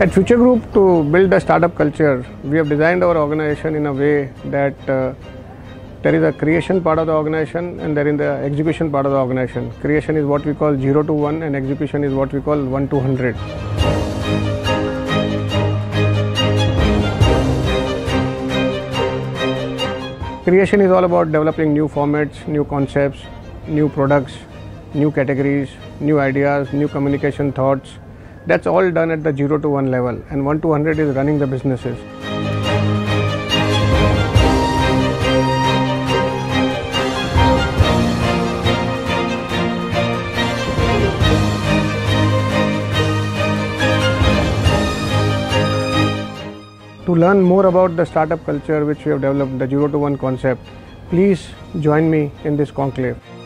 At Future Group, to build a startup culture, we have designed our organization in a way that there is a creation part of the organization and there is the execution part of the organization. Creation is what we call 0 to 1 and execution is what we call 1 to 100. Creation is all about developing new formats, new concepts, new products, new categories, new ideas, new communication thoughts. That's all done at the 0 to 1 level, and 1 to 100 is running the businesses. To learn more about the startup culture which we have developed, the 0 to 1 concept, please join me in this conclave.